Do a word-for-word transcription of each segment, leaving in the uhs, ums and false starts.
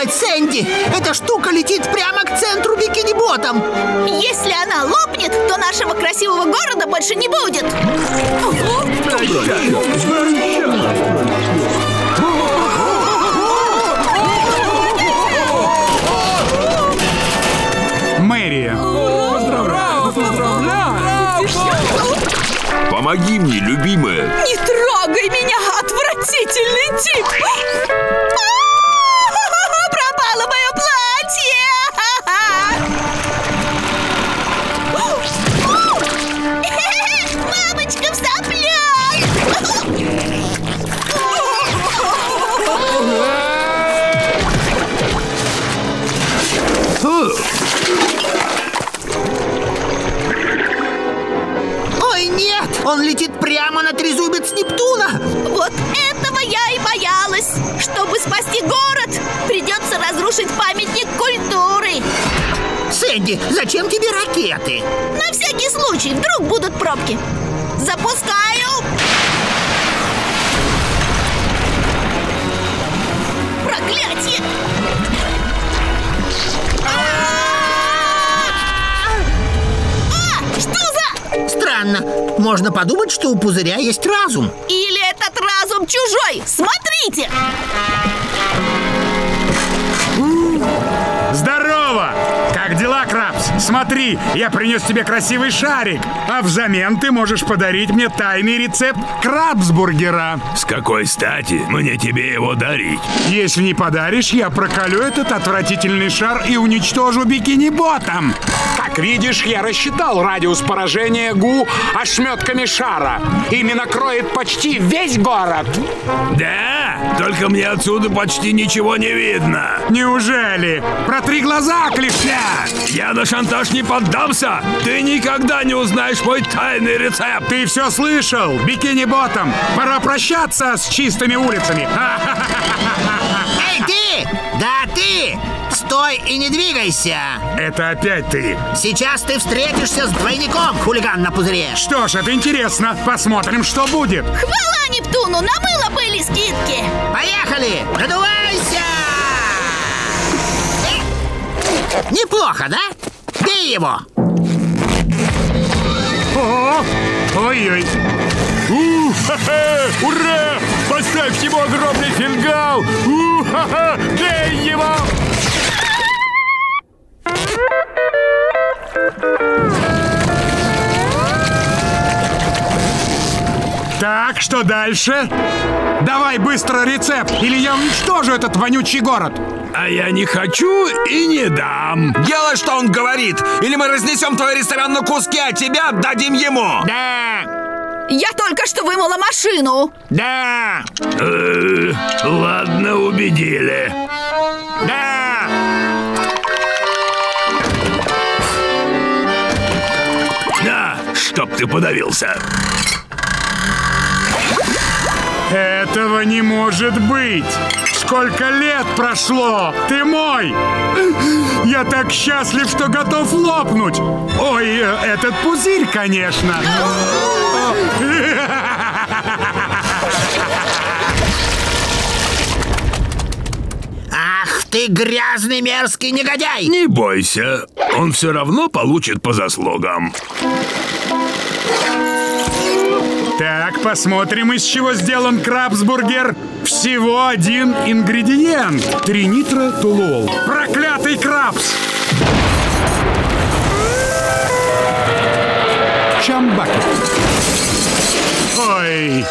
делать, Сэнди? Эта штука летит прямо к центру бикини-ботом. Если она лопнет, то нашего красивого города больше не будет. Мэрия. Поздравляю, поздравляю. Помоги мне, любимая. Не трогай меня, отвратительный тип. Пропало мое платье. Мамочка в соплях. Ой, нет! Он летит прямо на трезубец Нептуна! Вот этого я и боялась. Чтобы спасти город, придется разрушить памятник культуры. Сэнди, зачем тебе ракеты? На всякий случай, вдруг будут пробки. Запускаю. Проклятие! А, что за... Странно. Можно подумать, что у пузыря есть разум. Или этот разум чужой? Смотрите! Здорово! Как дела, Крабс? Смотри, я принес тебе красивый шарик. А взамен ты можешь подарить мне тайный рецепт крабсбургера. С какой стати мне тебе его дарить? Если не подаришь, я проколю этот отвратительный шар и уничтожу бикини-ботом. Как видишь, я рассчитал радиус поражения Гу ошметками шара. Ими накроет почти весь город. Да? Только мне отсюда почти ничего не видно. Неужели? Протри глаза, клешня! Я на шантаж не поддамся. Ты никогда не узнаешь мой тайный рецепт. Ты все слышал? Бикини-ботом. Пора прощаться с чистыми улицами. Эй, ты! Да, ты! Стой и не двигайся! Это опять ты. Сейчас ты встретишься с двойником, хулиган на пузыре. Что ж, это интересно. Посмотрим, что будет. Хвала Нептуну, на мыло были скидки. Поехали! Надувайся! Неплохо, да? Бей его! О, ой-ой. У-ха-ха! Ура! Поставь ему огромный фингал! У-ха-ха! Бей его! Так, что дальше? Давай быстро рецепт, или я уничтожу этот вонючий город. А я не хочу и не дам. Делай, что он говорит, или мы разнесем твой ресторан на куски, а тебя отдадим ему. Да! Я только что вымыла машину. Да! Э, ладно, убедили. Да! На, чтоб ты подавился. Этого не может быть! Сколько лет прошло! Ты мой! Я так счастлив, что готов лопнуть! Ой, этот пузырь, конечно! Ах ты грязный мерзкий негодяй! Не бойся, он все равно получит по заслугам. Так, посмотрим, из чего сделан крабсбургер. Всего один ингредиент. Тринитротолуол. Проклятый крабс! Чамбаки. Ой.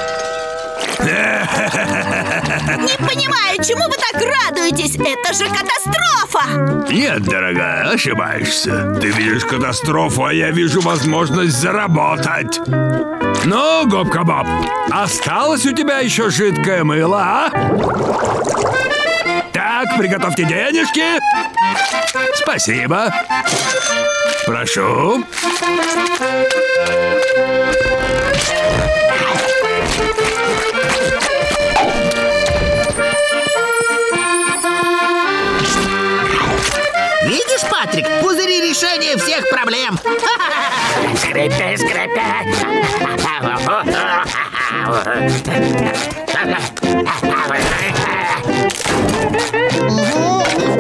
Не понимаю, чему вы так радуетесь? Это же катастрофа! Нет, дорогая, ошибаешься. Ты видишь катастрофу, а я вижу возможность заработать. Ну, Губка Боб, осталось у тебя еще жидкое мыло, а? Так, приготовьте денежки. Спасибо. Прошу. Видишь, Патрик, пузыри решения всех проблем. Скрипи, скрипи. Угу.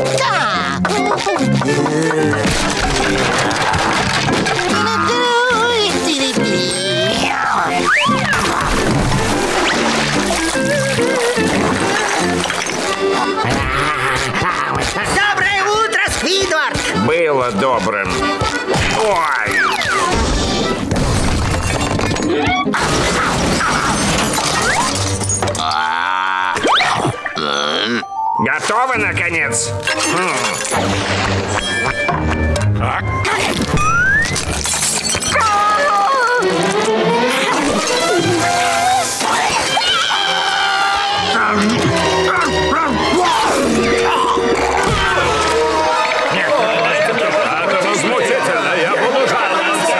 было добрым. Ой! Готовы, наконец? Это возмутительно, я буду жаловаться.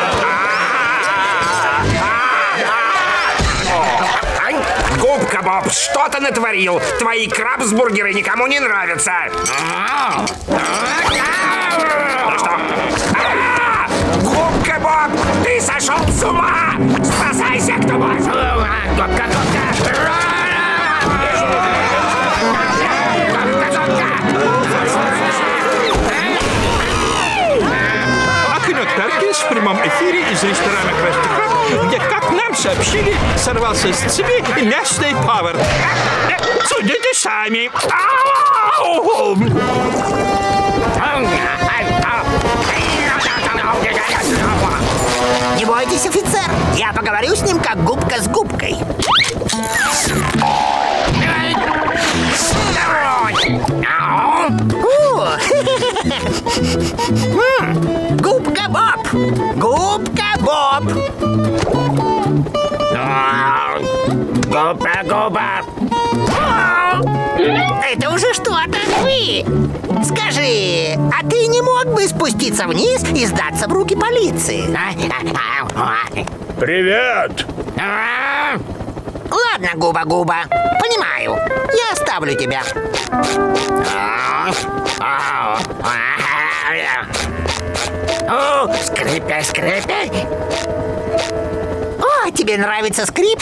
Губка Боб, что ты натворил? Твои крабсбургеры никому не нравятся. Ну что? А! Губка Боб, ты сошел с ума! Спасайся, кто может! Губка, губка! Окунек Перкинс в прямом эфире из ресторана Красти Краб, где, как нам сообщили, сорвался с цепи местный повар. Судите сами. Не бойтесь, офицер. Я поговорю с ним, как губка с губкой. Губка Боб! Губка Боб! Губа, губа. Это уже что-то. Вы! Скажи, а ты не мог бы спуститься вниз и сдаться в руки полиции? Привет! Ладно, Губа-Губа, понимаю. Я оставлю тебя. О, скрипя, скрипя. О, тебе нравится скрип?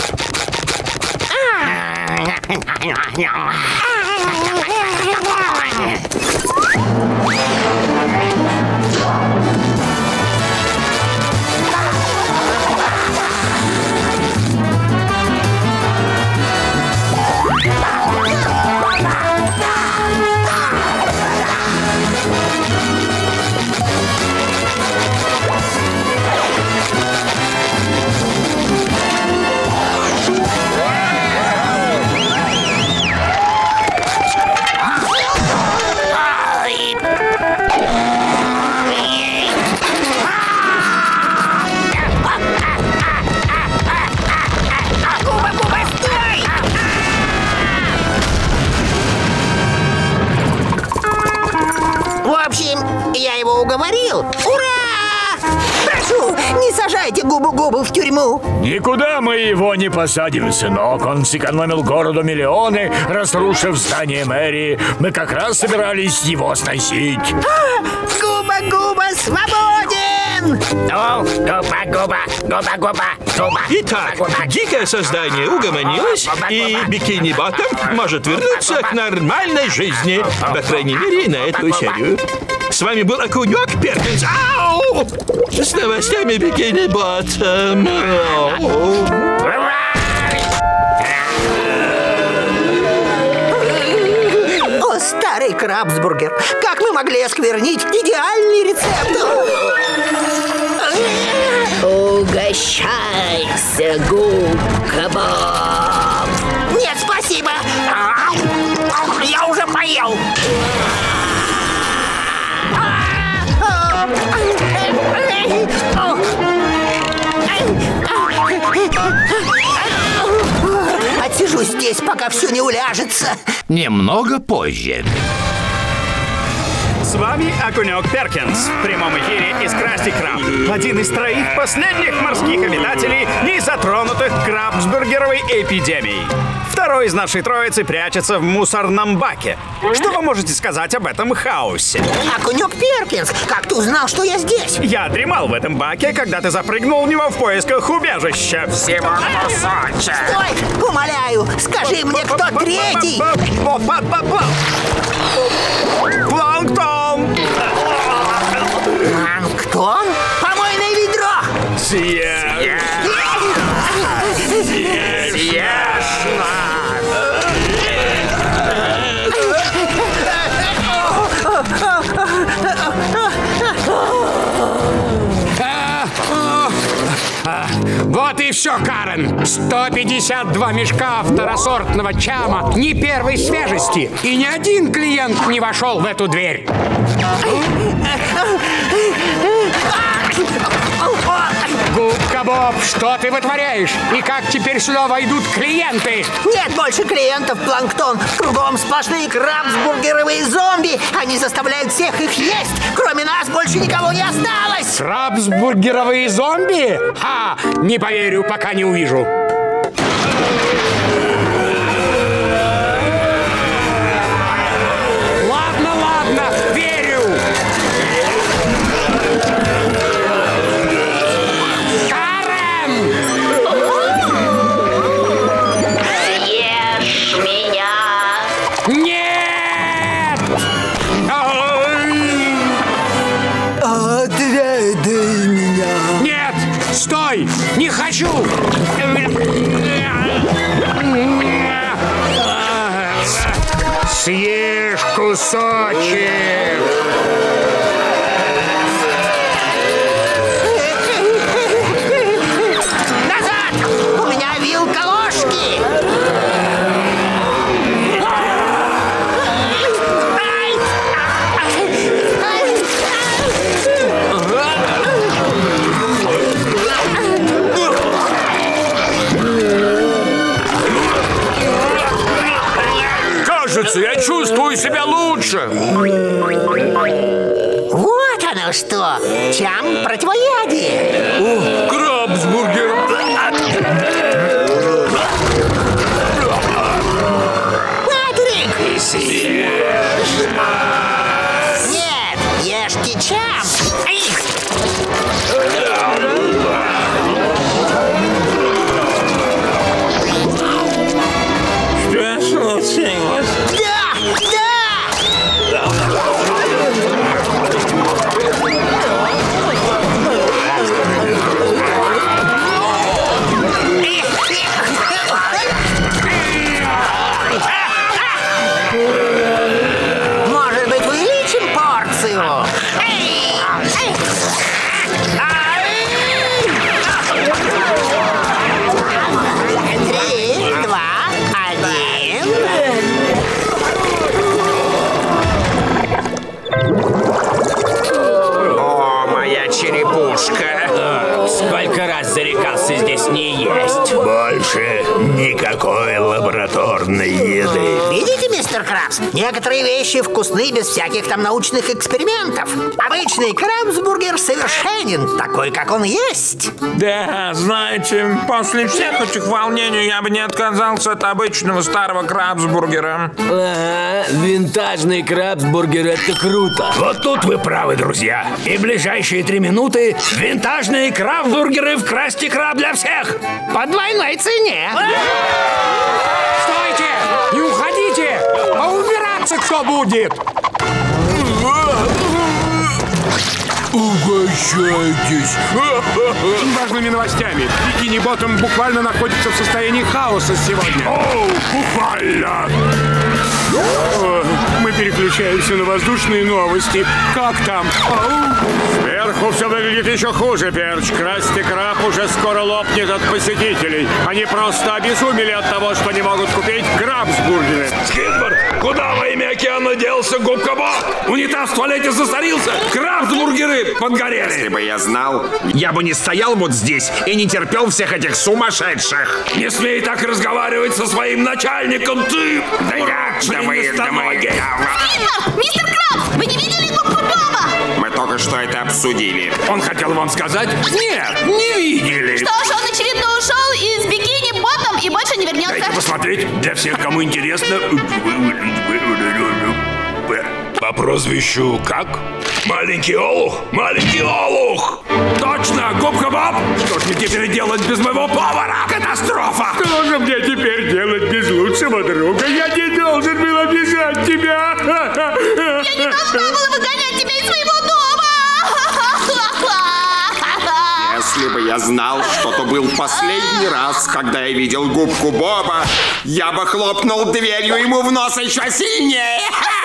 Уговорил? Ура! Прошу, не сажайте Губу-Губу в тюрьму. Никуда мы его не посадим, сынок. Он сэкономил городу миллионы, разрушив здание мэрии. Мы как раз собирались его сносить. А, Губа-Губа свободен! Ну, губа, губа, губа, губа, губа. Итак, дикое создание угомонилось, и Бикини Ботtom может вернуться к нормальной жизни. По крайней мере, на эту серию. С вами был Окунек Перкинс. Ау! С новостями Бикини Ботtom. О, старый крабсбургер! Как мы могли осквернить идеальный рецепт? Угощайся, Губка Боб. Нет, спасибо! Я уже поел! Отсижу здесь, пока все не уляжется. Немного позже. С вами Окунек Перкинс в прямом эфире из Красти Краб. Один из троих последних морских обитателей, не затронутых крабсбургеровой эпидемией. Второй из нашей троицы прячется в мусорном баке. Что вы можете сказать об этом хаосе? Окунек Перкинс, как ты узнал, что я здесь? Я дремал в этом баке, когда ты запрыгнул в него в поисках убежища. Всего кусочек. Стой! Умоляю, скажи мне, кто третий? Планктон! Планктон? Помойное ведро! Съешь! Съешь нас! все, Карен. сто пятьдесят два мешка второсортного чама не первой свежести. И ни один клиент не вошел в эту дверь. Губка Боб, что ты вытворяешь? И как теперь сюда войдут клиенты? Нет больше клиентов, Планктон. Кругом сплошные крабсбургеровые зомби. Они заставляют всех их есть. Кроме нас больше никого не осталось. Крабсбургеровые зомби? Ха! Не поверю, пока не увижу. Ладно, ладно, верю. Карен! Съешь меня! Нет! Отведай меня. Нет! Стой! Не хочу! Съешь кусочек! Назад! У меня вилка ложки. Кажется, я чувствую себя лучше. Вот оно что. Чам противоядие. Крабсбургер. Патрик! Нет, ешьте чам. Ай! Что случилось? Да! Да! Может быть, увеличим порцию? Три, два, один. О, моя черепушка. Сколько раз зарекался здесь не есть? Больше никакой лабораторной еды. Видите, мистер Крабс? Некоторые вещи вкусны без всяких там научных экспериментов. Обычный крабсбургер совершенен, такой, как он есть. Да, знаете, после всех этих волнений я бы не отказался от обычного старого крабсбургера. Ага, винтажный крабсбургер — это круто. Вот тут вы правы, друзья. И в ближайшие три минуты винтажные крабсбургеры в Красти Краб для всех. По двойной цене. Стойте! Не уходите! А убираться кто будет? Угощайтесь. Важными новостями. Бикини Ботом буквально находится в состоянии хаоса сегодня. О, буквально. О, мы переключаемся на воздушные новости. Как там? Ау. Сверху все выглядит еще хуже, Перч. Красти Краб уже скоро лопнет от посетителей. Они просто обезумели от того, что не могут купить крабсбургеры. Скидвард, куда во имя океана делся Губка Боб? Унитаз в туалете засорился. Крабсбургеры подгорели. Если бы я знал, я бы не стоял вот здесь и не терпел всех этих сумасшедших. Не смей так разговаривать со своим начальником, ты! Да я, да вы, да мы... Скидвард! Мистер Крабс! Вы не видели губку Боба? Мы только что это обсудили. Он хотел вам сказать? Нет, не видели. Что ж, он очевидно ушел из бикини Ботом и больше не вернется. Дайте посмотреть, для всех, кому интересно. По прозвищу как? Маленький олух, маленький олух! Точно, Губка Боб! Что ж мне теперь делать без моего повара? Катастрофа! Что же мне теперь делать без лучшего друга? Я не должен был обижать тебя. Я не должна была выгонять тебя из своего дома! Если бы я знал, что то был последний раз, когда я видел Губку Боба, я бы хлопнул дверью ему в нос еще сильнее.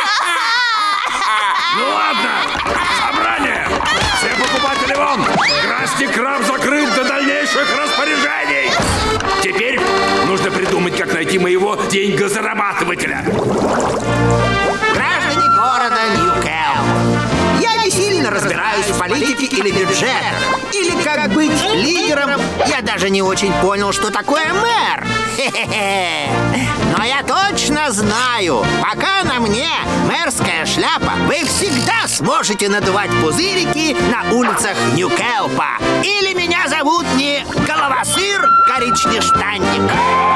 Ну ладно, собрание! Все покупатели вон! Красти Краб закрыт до дальнейшего ваших распоряжений. Теперь нужно придумать, как найти моего деньгозарабатывателя. Граждане города Ньюкэлп, я не сильно разбираюсь в политике или бюджетах, или как быть лидером. Я даже не очень понял, что такое мэр. Хе-хе-хе. Но я точно знаю, пока на мне мэрская шляпа, вы всегда сможете надувать пузырики на улицах Ньюкэлпа. Или меня зовут не Головосыр Коричнештанник.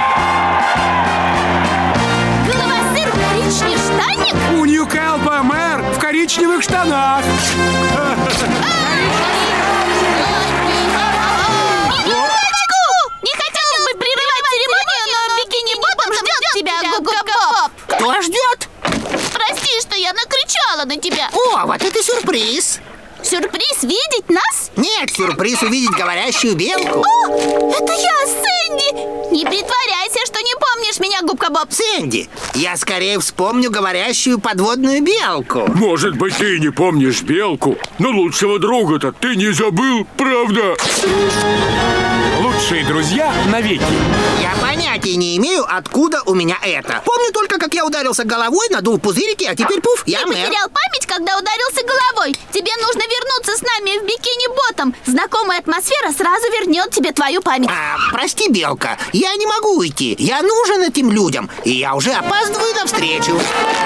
Головосыр Коричнештанник? У Ньюкэлпа мэр в коричневых штанах. Не хотелось бы прерывать церемонию, но бикини-ботом ждет тебя, Губка-Боб. Кто ждет? Прости, что я накричала на тебя. О, вот это сюрприз. Сюрприз видеть нас? Нет, сюрприз увидеть говорящую белку. О, это я, Сэнди. Не притворяйся, что не помнишь меня, Губка-Боб. Сэнди, я скорее вспомню говорящую подводную белку. Может быть, ты не помнишь белку, но лучшего друга-то ты не забыл, правда? Лучшие друзья навеки. Я понятия не имею, откуда у меня это. Помню только, как я ударился головой, надул пузырики, а теперь пуф, я Ты мэр. потерял память, когда ударился головой. Тебе нужно вернуться с нами в бикини-ботом. Знакомая атмосфера сразу вернет тебе твою память. А, прости, белка, я не могу уйти. Я нужен этим людям, и я уже опаздываю на встречу.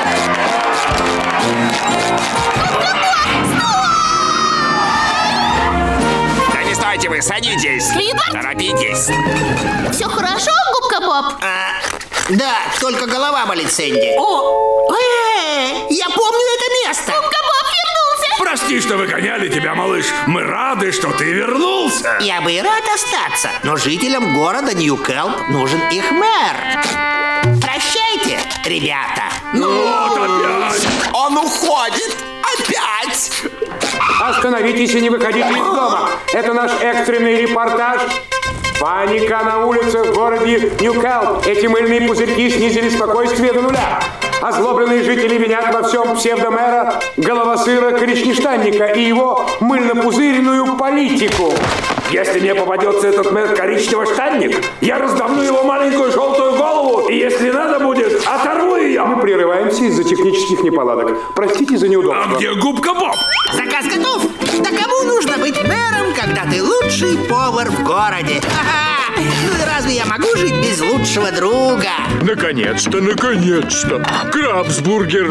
Да не стойте вы, садитесь. Сквидвард? Торопитесь. Все хорошо, Губка-Боб? А, да, только голова болит, Сэнди. О, э, я помню это место. Губка-Боб вернулся. Прости, что выгоняли тебя, малыш. Мы рады, что ты вернулся. Я бы и рад остаться, но жителям города Ньюкэлп нужен их мэр. Прощайте, ребята. Ну вот опять. Он уходит. Опять. Остановитесь и не выходите из дома. Это наш экстренный репортаж. Паника на улицах в городе Ньюкэлп. Эти мыльные пузырьки снизили спокойствие до нуля. Озлобленные жители винят во всем псевдомэра Головосыра Коричнештанника и его мыльно-пузыренную политику. Если мне попадется этот мэр коричнево-штанник, я раздавлю его маленькую желтую голову, и если надо будет, оторву ее. Мы прерываемся из-за технических неполадок. Простите за неудобство. А где Губка-Боб? Заказ готов. Да кому нужно быть мэром, когда ты лучший повар в городе? Ха-ха. Ну и разве я могу жить без лучшего друга? Наконец-то, наконец-то. Крабсбургер.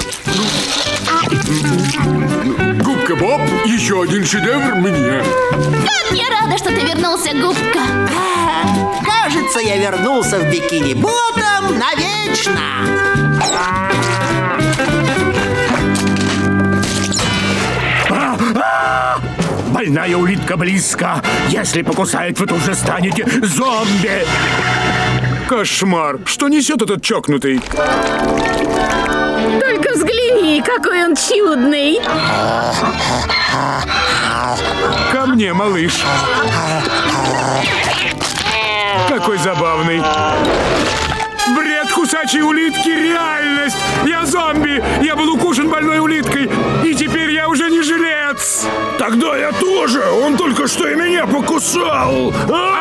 Губка-Боб, еще один шедевр мне. Как я рада, что ты вернулся, Губка. А, кажется, я вернулся в бикини-ботом навечно. Больная улитка близко. Если покусает, вы тут же станете зомби. Кошмар. Что несет этот чокнутый? Только взгляни, какой он чудный. Ко мне, малыш. Какой забавный. Бред кусачей улитки — реальность. Я зомби. Я был укушен больной улиткой. И теперь я уже не жилец. Тогда я тоже. Он только что и меня покусал.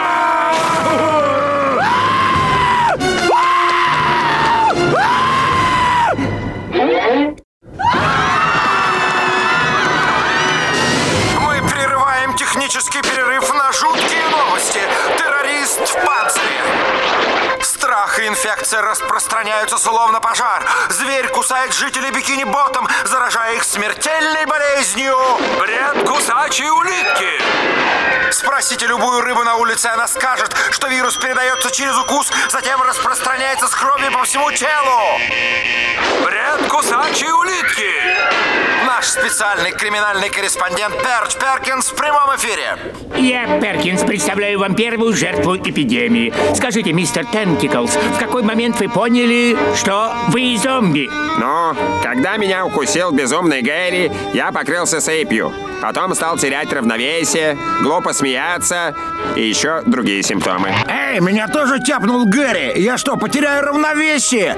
Мы прерываем технический перерыв на жуткие новости. Террорист в панцире. Страх и инфекция распространяются словно пожар. Зверь кусает жителей бикини-ботом, заражая их смертельной болезнью. Бред кусачей улитки. Спросите любую рыбу на улице, она скажет, что вирус передается через укус, затем распространяется с кровью по всему телу. Бред кусачей улитки. Наш специальный криминальный корреспондент Перч Перкинс в прямом эфире. Я, Перкинс, представляю вам первую жертву эпидемии. Скажите, мистер Тентиклс, в какой момент вы поняли, что вы зомби? Ну, когда меня укусил безумный Гэри, я покрылся сыпью. Потом стал терять равновесие, глупо смеяться и еще другие симптомы. Эй, меня тоже тяпнул Гэри. Я что, потеряю равновесие?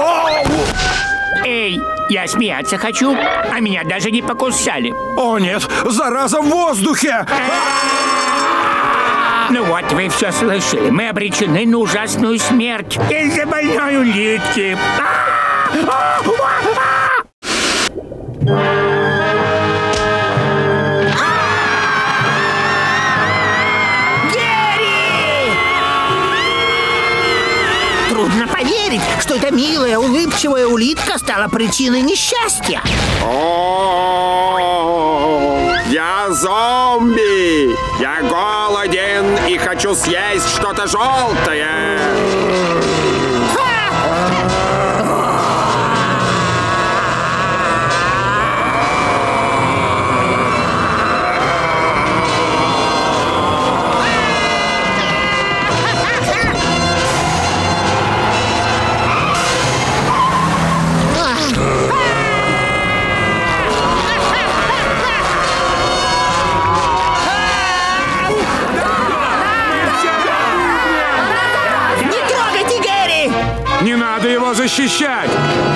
Эй, я смеяться хочу, а меня даже не покусали. О нет, зараза в воздухе! Ну вот, вы все слышали. Мы обречены на ужасную смерть из-за больной улитки. Трудно поверить, что эта милая, улыбчивая улитка стала причиной несчастья. О, я зомби! Я голоден и хочу съесть что-то желтое! Не надо его защищать!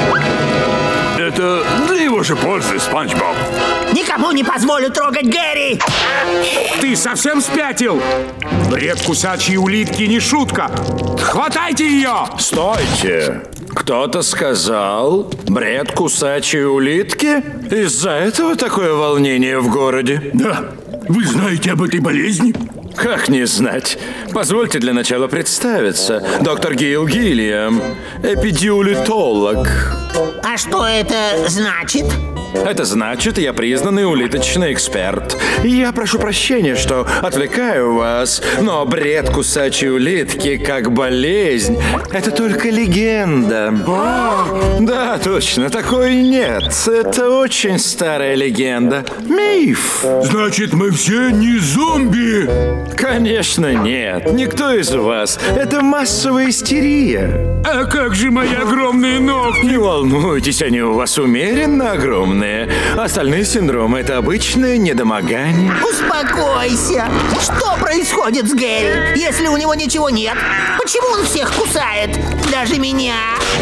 Это для его же пользы, Спанч Боб. Никому не позволю трогать Гэри! Ты совсем спятил? Бред кусачей улитки не шутка! Хватайте ее! Стойте! Кто-то сказал бред кусачей улитки? Из-за этого такое волнение в городе? Да. Вы знаете об этой болезни? Как не знать? Позвольте для начала представиться. Доктор Гейл Гиллиам, эпидиулитолог. А что это значит? Это значит, я признанный улиточный эксперт. Я прошу прощения, что отвлекаю вас, но бред кусачей улитки как болезнь – это только легенда. Да, точно, такой нет. Это очень старая легенда. Миф. Значит, мы все не зомби? Конечно, нет. Никто из вас. Это массовая истерия. А как же мои огромные ногти? Не волнуйтесь, они у вас умеренно огромные. Остальные синдромы – это обычное недомогание. Успокойся. Что происходит с Гэри, если у него ничего нет? Почему он всех кусает? Даже меня?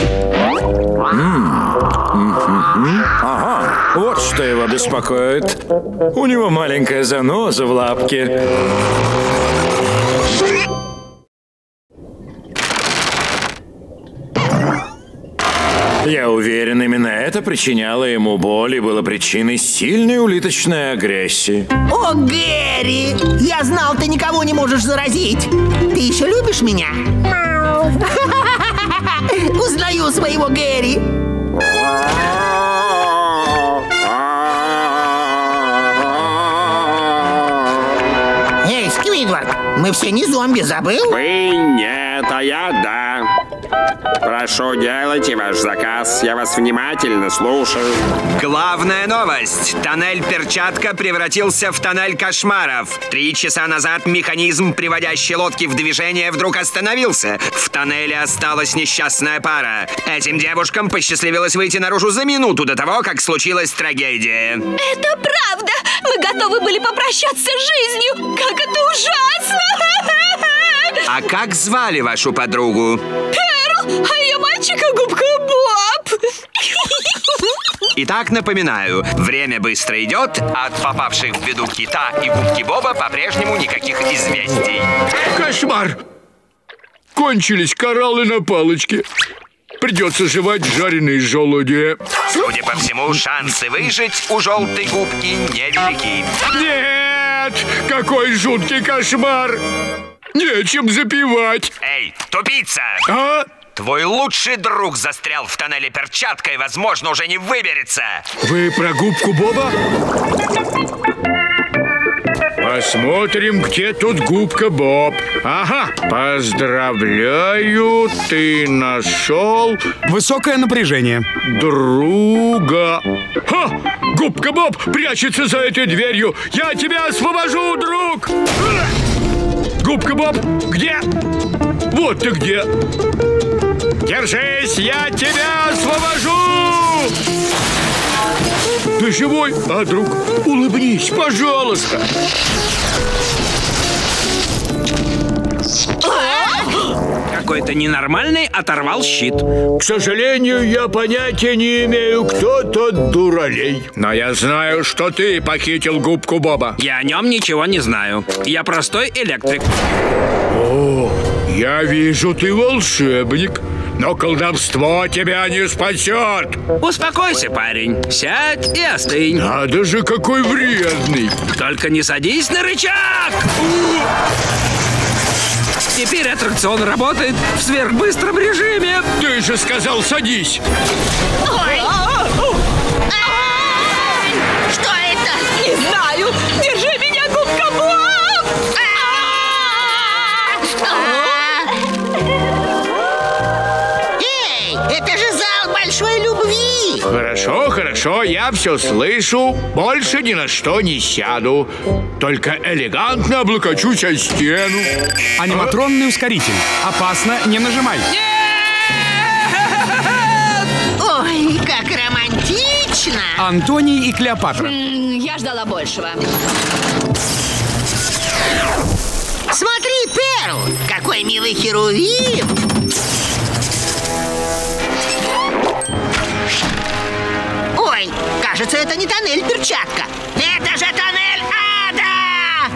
Ага, вот что его беспокоит. У него маленькая заноза в лапке. Я уверен, именно это причиняло ему боль и было причиной сильной улиточной агрессии. О, Гэри! Я знал, ты никого не можешь заразить. Ты еще любишь меня? Узнаю своего Гэри. Эй, Сквидвард, мы все не зомби, забыл? Вы нет, а я да. Прошу, делайте ваш заказ. Я вас внимательно слушаю. Главная новость. Тоннель Перчатка превратился в тоннель кошмаров. Три часа назад механизм, приводящий лодки в движение, вдруг остановился. В тоннеле осталась несчастная пара. Этим девушкам посчастливилось выйти наружу за минуту до того, как случилась трагедия. Это правда! Мы готовы были попрощаться с жизнью! Как это ужасно! А как звали вашу подругу? Перл, а ее мальчика Губка Боб. Итак, напоминаю, время быстро идет, от попавших в беду Кита и Губки Боба по-прежнему никаких известий. Кошмар! Кончились кораллы на палочке. Придется жевать жареные желуди. Судя по всему, шансы выжить у желтой губки невелики. Нет! Какой жуткий кошмар! Нечем запивать. Эй, тупица! А? Твой лучший друг застрял в тоннеле Перчатка и, возможно, уже не выберется. Вы про Губку Боба? Посмотрим, где тут Губка Боб. Ага, поздравляю, ты нашел... Высокое напряжение. Друга. Ха! Губка Боб прячется за этой дверью. Я тебя освобожу, друг! Губка Боб, где? Вот ты где. Держись, я тебя освобожу! Ты живой? А, друг, улыбнись, пожалуйста. какой-то ненормальный оторвал щит. К сожалению, я понятия не имею, кто тот дуралей. Но я знаю, что ты похитил губку Боба. Я о нем ничего не знаю. Я простой электрик. О, я вижу, ты волшебник. Но колдовство тебя не спасет. Успокойся, парень. Сядь и остынь. Надо же, какой вредный. Только не садись на рычаг. Теперь аттракцион работает в сверхбыстром режиме. Ты же сказал, садись. Ой. Что это? Не знаю. Держи меня, губка Боб. Это же зал большой любви! Хорошо, хорошо, я все слышу. Больше ни на что не сяду. Только элегантно облокочусь о стену. Аниматронный ускоритель. Опасно, не нажимай. Ой, как романтично! Антоний и Клеопатра. Я ждала большего. Смотри, Перл! Какой милый херувим! Ой, кажется, это не тоннель-перчатка. Это же тоннель ада!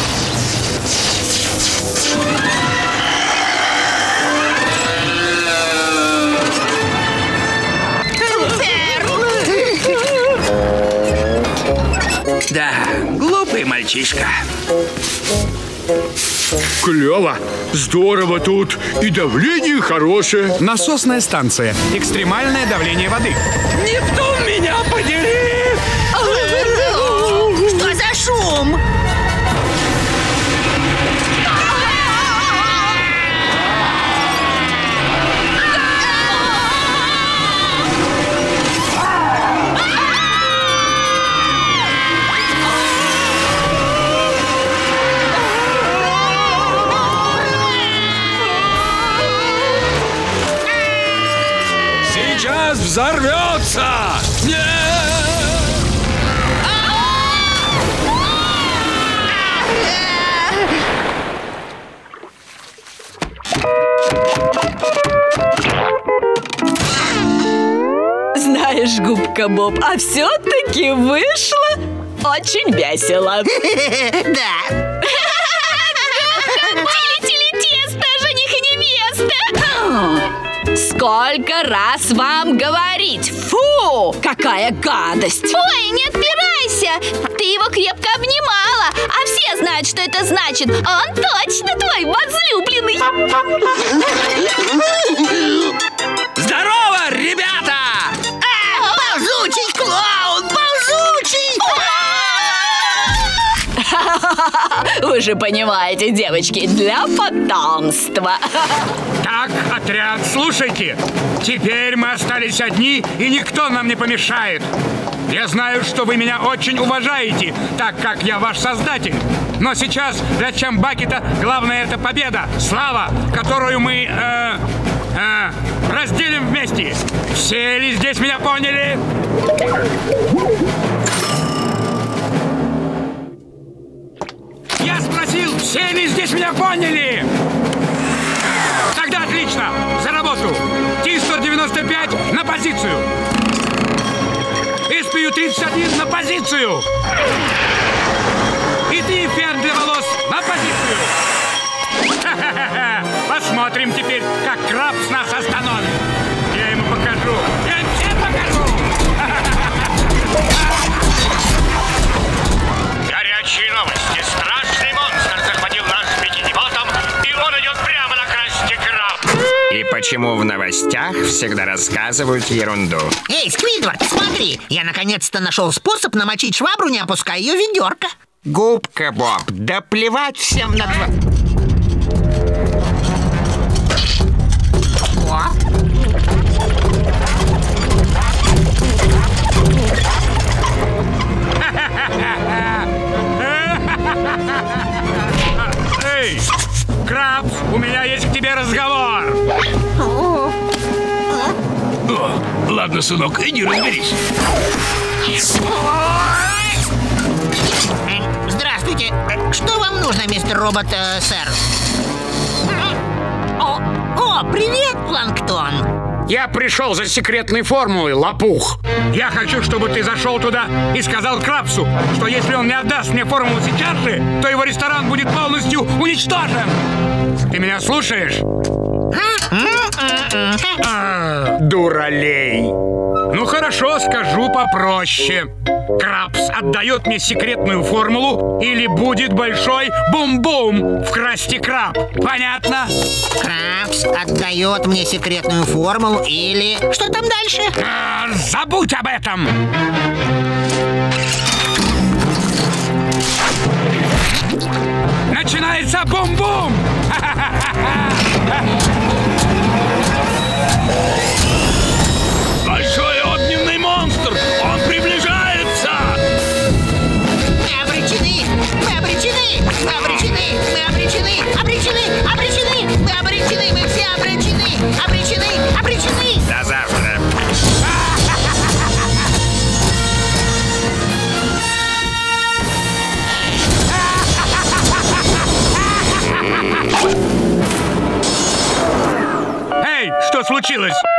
Да, глупый мальчишка. Клево, здорово тут. И давление хорошее. Насосная станция. Экстремальное давление воды. Нептун, меня подери! Что за шум? Сейчас взорвется! Нет! Знаешь, губка Боб, а все-таки вышло очень весело. Да. Тили-тили-тесто, жених и невеста. Сколько раз вам говорить? Фу, какая гадость. Ой, не отпирайся. Ты его крепко обнимала. А все знают, что это значит. Он точно твой возлюбленный. Здорово, ребята! А, ползучий клоун, ползучий! Вы же понимаете, девочки, для потомства. Так, отряд, слушайте. Теперь мы остались одни, и никто нам не помешает. Я знаю, что вы меня очень уважаете, так как я ваш создатель. Но сейчас для Чамбакета главное это победа, слава, которую мы э, э, разделим вместе. Все ли здесь меня поняли? Я спросил, все ли здесь меня поняли? Тогда отлично, за работу. Ти сто девяносто пять на позицию. эс пи ю тридцать один на позицию. И ты, фен для волос, на позицию. Ха-ха-ха. Посмотрим теперь, как Крабс нас остановит. Я ему покажу. Я им всем покажу. Горячие новости. Страшный монстр захватил наш Бикини Ботом, и он идет прямо на Красти Краб. И почему в новостях всегда рассказывают ерунду? Эй, Сквидвард, смотри, я наконец-то нашел способ намочить швабру, не опуская ее в ведерко. Губка Боб, да плевать всем на два... Эй, Крабс, у меня есть к тебе разговор. О, ладно, сынок, иди разберись. Здравствуйте. Что вам нужно, мистер Робот, э, сэр? О, О, привет, Планктон! Я пришел за секретной формулой, лопух. Я хочу, чтобы ты зашел туда и сказал Крабсу, что если он не отдаст мне формулу сейчас же, то его ресторан будет полностью уничтожен. Ты меня слушаешь? А, дуралей. Ну хорошо, скажу попроще. Крабс отдает мне секретную формулу, или будет большой бум-бум в Красти Краб. Понятно? Крабс отдает мне секретную формулу, или... Что там дальше? А, забудь об этом! Начинается бум-бум! Большой огненный монстр! Он приближается! Мы обречены! Мы обречены! Мы обречены! Мы обречены! Обречены! Обречены! Мы обречены! Мы все обречены! Обречены! Обречены! До завтра! Эй, что случилось?